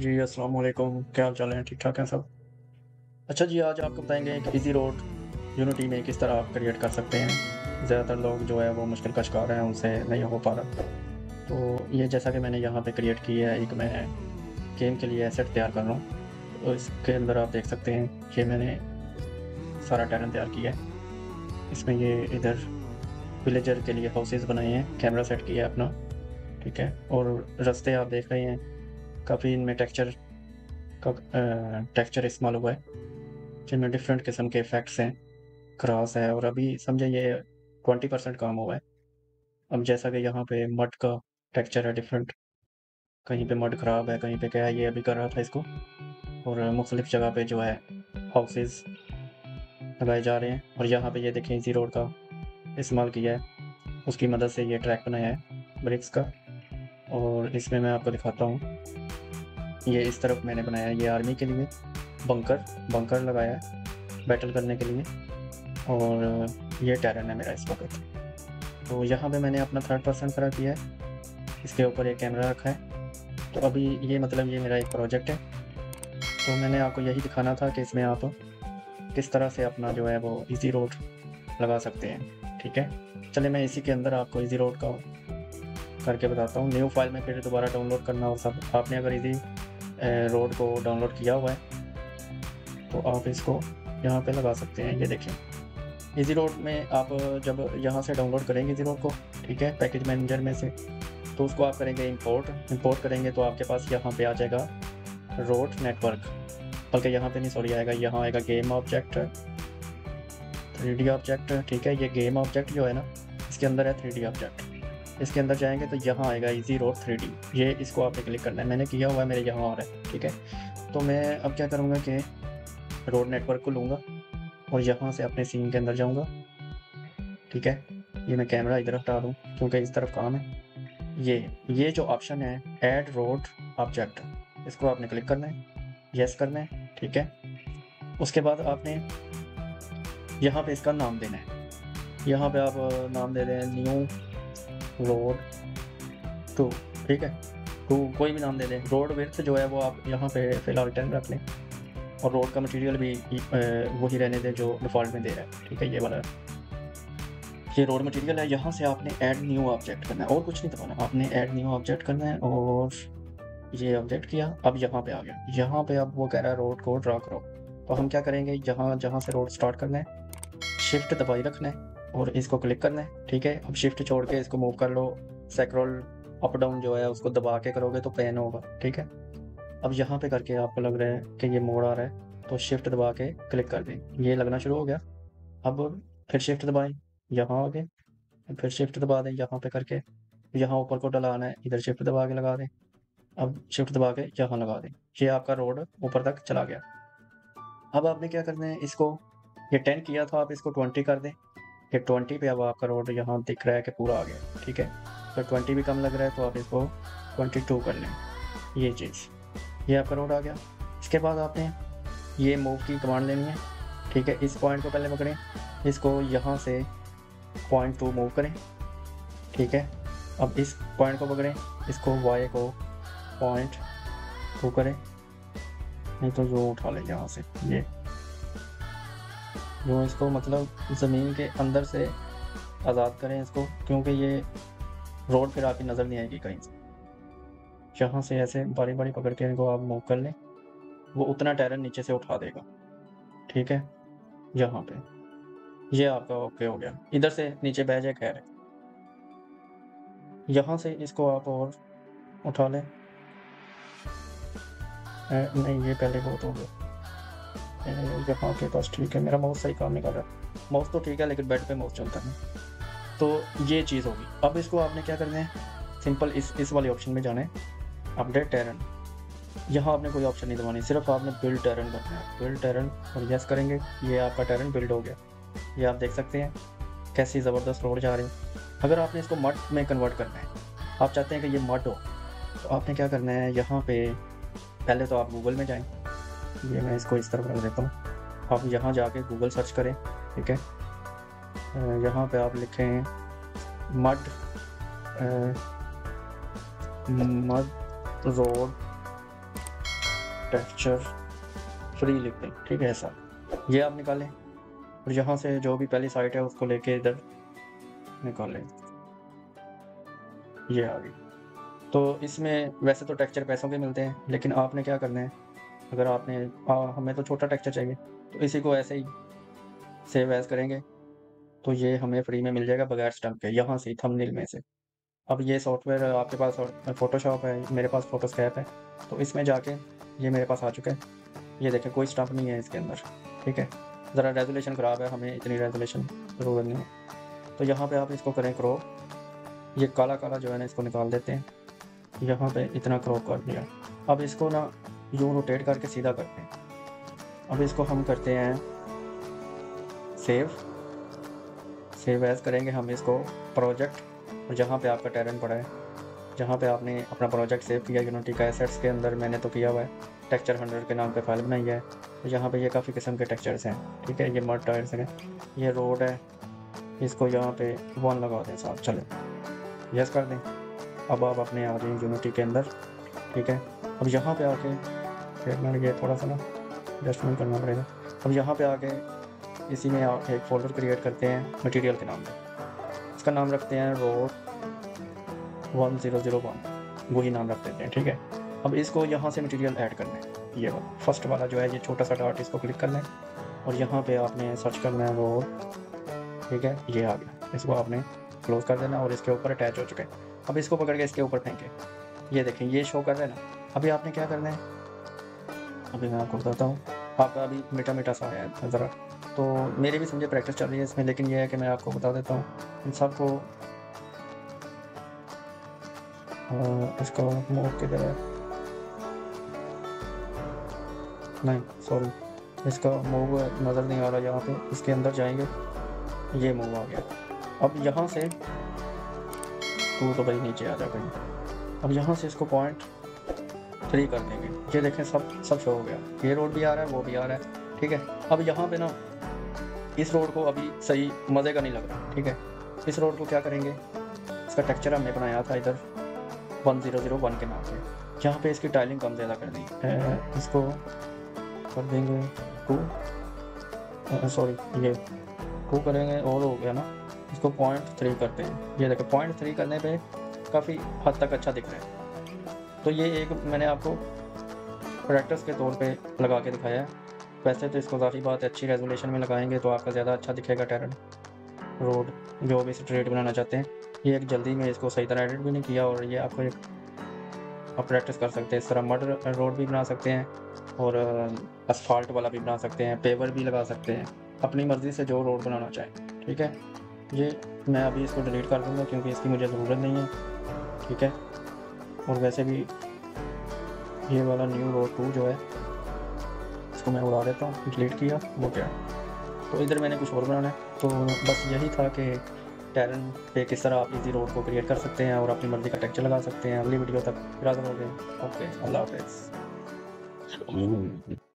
जी, अस्सलाम वालेकुम। क्या हाल चाल है? ठीक-ठाक हैं सब? अच्छा जी, आज आपको बताएँगे कि ईज़ी रोड यूनिटी में किस तरह आप क्रिएट कर सकते हैं। ज़्यादातर लोग जो है वो मुश्किल का शिकार हैं, उनसे नहीं हो पा रहा। तो ये जैसा कि मैंने यहाँ पे क्रिएट की है, एक मैं गेम के लिए एसेट तैयार कर रहा हूँ। तो इसके अंदर आप देख सकते हैं कि मैंने सारा टैलेंट तैयार किया है। इसमें ये इधर विलेजर के लिए हाउसेज़ बनाए हैं, कैमरा सेट किया है अपना, ठीक है? और रास्ते आप देख रहे हैं, काफ़ी इनमें टेक्सचर इस्तेमाल हुआ है, जिनमें डिफरेंट किस्म के इफ़ेक्ट्स हैं, ग्रास है और अभी समझे ये 20% काम हुआ है। अब जैसा कि यहाँ पे मड का टेक्सचर है डिफरेंट, कहीं पे मड ख़राब है, कहीं पे क्या है, ये अभी कर रहा था इसको। और मुख्तलिफ़ जगह पे जो है हाउसेज़ लगाए जा रहे हैं और यहाँ पे ये देखें इजी रोड का इस्तेमाल किया है, उसकी मदद से ये ट्रैक बनाया है ब्रिक्स का। और इसमें मैं आपको दिखाता हूँ, ये इस तरफ मैंने बनाया है, ये आर्मी के लिए बंकर लगाया है बैटल करने के लिए। और ये टैरन है मेरा इस वक्त। तो यहाँ पे मैंने अपना थर्ड पर्सन खड़ा किया है, इसके ऊपर एक कैमरा रखा है। तो अभी ये मतलब ये मेरा एक प्रोजेक्ट है, तो मैंने आपको यही दिखाना था कि इसमें आप किस तरह से अपना जो है वो इजी रोड लगा सकते हैं, ठीक है। चलिए मैं इसी के अंदर आपको इजी रोड का करके बताता हूँ। न्यू फाइल में फिर दोबारा डाउनलोड करना और सब, आपने अगर इजी रोड को डाउनलोड किया हुआ है तो आप इसको यहाँ पे लगा सकते हैं। ये देखें इजी रोड में आप जब यहाँ से डाउनलोड करेंगे इजी रोड को, ठीक है, पैकेज मैनेजर में से, तो उसको आप करेंगे इंपोर्ट करेंगे तो आपके पास यहाँ पे आ जाएगा रोड नेटवर्क, बल्कि यहाँ पे नहीं सॉरी आएगा, यहाँ आएगा गेम ऑब्जेक्ट 3D ऑब्जेक्ट, ठीक है। ये गेम ऑब्जेक्ट जो है ना, इसके अंदर है 3D ऑब्जेक्ट। इसके अंदर जाएंगे तो यहाँ आएगा इजी रोड 3D, ये इसको आपने क्लिक करना है। मैंने किया हुआ है, मेरे यहाँ आ रहा है, ठीक है। तो मैं अब क्या करूँगा कि रोड नेटवर्क को लूँगा और यहाँ से अपने सीन के अंदर जाऊँगा, ठीक है। ये मैं कैमरा इधर हटा दूँ क्योंकि इस तरफ काम है। ये जो ऑप्शन है ऐड रोड ऑब्जेक्ट, इसको आपने क्लिक करना है, यस करना है, ठीक है। उसके बाद आपने यहाँ पे इसका नाम देना है। यहाँ पे आप नाम दे दें न्यू रोड 2, ठीक है। तो कोई भी नाम दे दें। रोड विड्थ जो है वो आप यहाँ पे फ़िलहाल 10 रख लें और रोड का मटेरियल भी वही रहने दें जो डिफ़ॉल्ट में दे रहा है, ठीक है। ये वाला ये रोड मटेरियल है। यहाँ से आपने ऐड न्यू ऑब्जेक्ट करना है और कुछ नहीं दबाना, आपने ऐड न्यू ऑब्जेक्ट करना है और ये ऑब्जेक्ट किया। अब यहाँ पे आ गया, यहाँ पे अब वो कह रहा है रोड को ड्रा करो। तो हम क्या करेंगे, जहाँ से रोड स्टार्ट करना है शिफ्ट दबाई रखना है और इसको क्लिक करना है, ठीक है। अब शिफ्ट छोड़ के इसको मूव कर लो, स्क्रॉल अप डाउन जो है उसको दबा के करोगे तो पैन होगा, ठीक है। अब यहाँ पे करके आपको लग रहा है कि ये मोड़ आ रहा है तो शिफ्ट दबा के क्लिक कर दें, ये लगना शुरू हो गया। अब फिर शिफ्ट दबाएं, यहाँ आ गए, फिर शिफ्ट दबा दें यहाँ पे करके, यहाँ ऊपर को डलाना है, इधर शिफ्ट दबा के लगा दें। अब शिफ्ट दबा के यहाँ लगा दें, ये आपका रोड ऊपर तक चला गया। अब आपने क्या करना है, इसको ये 10 किया था, आप इसको 20 कर दें। ये 20 पे अब आपका रोड यहाँ दिख रहा है कि पूरा आ गया, ठीक है। तो 20 भी कम लग रहा है तो आप इसको 22 कर लें, ये चीज़, ये आपका रोड आ गया। इसके बाद आपने ये मूव की कमांड लेनी है, ठीक है। इस पॉइंट को पहले पकड़ें, इसको यहाँ से पॉइंट 2 मूव करें, ठीक है। अब इस पॉइंट को पकड़ें, इसको y को पॉइंट 2 करें, नहीं तो जो उठा लें यहाँ से, ये जो इसको मतलब ज़मीन के अंदर से आज़ाद करें इसको, क्योंकि ये रोड फिर आपकी नज़र नहीं आएगी कहीं से। यहाँ से ऐसे बारी बारी पकड़ के इनको आप मूव कर लें, वो उतना टैरन नीचे से उठा देगा, ठीक है। यहाँ पे ये आपका ओके हो गया, इधर से नीचे बह जाए खैर। यहाँ से इसको आप और उठा लें, नहीं ये पहले बहुत हो गया। यहाँ के पास ठीक है, मेरा माउस सही काम नहीं कर रहा। माउस तो ठीक है लेकिन बेड पे माउस चलता है। तो ये चीज़ होगी। अब इसको आपने क्या करना है, सिंपल इस वाले ऑप्शन में जाना है, अपडेट टैरन। यहाँ आपने कोई ऑप्शन नहीं दबानी, सिर्फ आपने बिल्ड टैरन करना है, बिल्ड टैरन और यस करेंगे, ये आपका टैरन बिल्ड हो गया। ये आप देख सकते हैं कैसी ज़बरदस्त रोड जा रही है। अगर आपने इसको मड में कन्वर्ट करना है, आप चाहते हैं कि ये मड हो, तो आपने क्या करना है, यहाँ पे पहले तो आप गूगल में जाएं, ये मैं इसको इस तरफ रख देता हूँ। आप यहाँ जाके गूगल सर्च करें, ठीक है। यहाँ पे आप लिखें मड रोड टेक्सचर फ्री लिख दें, ठीक है, ऐसा ये आप निकालें और यहाँ से जो भी पहली साइट है उसको लेके इधर निकालें, ये आ गई। तो इसमें वैसे तो टेक्सचर पैसों के मिलते हैं, लेकिन आपने क्या करना है, अगर आपने हमें तो छोटा टेक्सचर चाहिए, तो इसी को ऐसे ही सेव एज करेंगे तो ये हमें फ्री में मिल जाएगा बगैर स्टम्प के, यहाँ से थंबनेल में से। अब ये सॉफ्टवेयर आपके पास फोटोशॉप है, मेरे पास फोटोस्कैप है, तो इसमें जाके ये मेरे पास आ चुका है। ये देखें कोई स्टम्प नहीं है इसके अंदर, ठीक है। ज़रा रेजोल्यूशन ख़राब है, हमें इतनी रेजोल्यूशन ज़रूरत नहीं है। तो यहाँ पे आप इसको करें क्रॉप, ये काला काला जो है ना इसको निकाल देते हैं, यहाँ पे इतना क्रॉप कर दिया। अब इसको ना यूँ रोटेट करके सीधा करते हैं। अब इसको हम करते हैं सेव एज करेंगे हम इसको प्रोजेक्ट, और जहाँ पे आपका टेरेन पड़ा है, जहाँ पे आपने अपना प्रोजेक्ट सेव किया यूनिटी का एसेट्स के अंदर, मैंने तो किया हुआ है टेक्सचर 100 के नाम पे फाइल बनाई है। तो यहाँ पे ये काफ़ी किस्म के टेक्सचर्स हैं, ठीक है। ये मड टायर्स हैं, ये रोड है, इसको यहाँ पे 1 लगा दें साहब, चले यस कर दें। अब आप अपने आ जाए यूनिटी के अंदर, ठीक है। अब यहाँ पे आके फिर मैंने ये थोड़ा सा ना एडजस्टमेंट करना पड़ेगा। अब यहाँ पे आके इसी में आप एक फ़ोल्डर क्रिएट करते हैं मटेरियल के नाम पे, इसका नाम रखते हैं रोड 1001, वही नाम रख देते हैं, ठीक है। अब इसको यहाँ से मटेरियल ऐड करना है, ये वाला फर्स्ट वाला जो है, ये छोटा सा डॉट, इसको क्लिक करना है और यहाँ पे आपने सर्च करना है रोड, ठीक है, ये आ गया। इसको आपने क्लोज कर देना और इसके ऊपर अटैच हो चुके हैं। अब इसको पकड़ के इसके ऊपर फेंके, ये देखें ये शो कर रहे हैं ना। अभी आपने क्या करना है, अभी मैं आपको बताता हूँ, आपका अभी मीठा मीठा सा आया है ज़रा, तो मेरी भी समझे प्रैक्टिस चल रही है इसमें, लेकिन ये है कि मैं आपको बता देता हूँ इन सबको। इसको मूव किधर है, नहीं सॉरी, इसका मूव नज़र नहीं आ रहा यहाँ पे, इसके अंदर जाएंगे, ये मूव आ गया। अब यहाँ से तू तो भाई नीचे आ जा कहीं, अब यहाँ से इसको 0.3 कर देंगे, ये देखें सब शो हो गया, ये रोड भी आ रहा है, वो भी आ रहा है, ठीक है। अब यहाँ पे ना इस रोड को अभी सही मज़े का नहीं लग रहा, ठीक है। इस रोड को क्या करेंगे, इसका टेक्सचर हमने बनाया था इधर 1001 के नाम से, यहाँ पे इसकी टाइलिंग कम ज़्यादा कर दी है, इसको कर देंगे 2, सॉरी ये 2 करेंगे और हो गया ना, इसको 0.3 करते हैं। ये देखो 0.3 करने पे काफ़ी हद तक अच्छा दिख रहा है। तो ये एक मैंने आपको प्रैक्टिस के तौर पे लगा के दिखाया है। वैसे तो इसको ज़ाहिर बात है अच्छी रेजोल्यूशन में लगाएंगे तो आपका ज़्यादा अच्छा दिखेगा टेरेन, रोड, जो भी स्ट्रेट बनाना चाहते हैं। ये एक जल्दी में इसको सही तरह एडिट भी नहीं किया, और ये आपको एक आप प्रैक्टिस कर सकते हैं। इस तरह मड रोड भी बना सकते हैं और असफाल्ट वाला भी बना सकते हैं, पेवर भी लगा सकते हैं, अपनी मर्ज़ी से जो रोड बनाना चाहें, ठीक है। ये मैं अभी इसको डिलीट कर दूँगा क्योंकि इसकी मुझे ज़रूरत नहीं है, ठीक है। और वैसे भी ये वाला न्यू रोड 2 जो है इसको मैं उड़ा देता हूँ, डिलीट किया, वो क्या। तो इधर मैंने कुछ और बनाना है, तो बस यही था कि टेरेन पे किस तरह आप इजी रोड को क्रिएट कर सकते हैं और अपनी मर्ज़ी का टेक्सचर लगा सकते हैं। अगली वीडियो तक फिर हाज़िर हो गए। ओके, अल्लाह हाफ़िज़।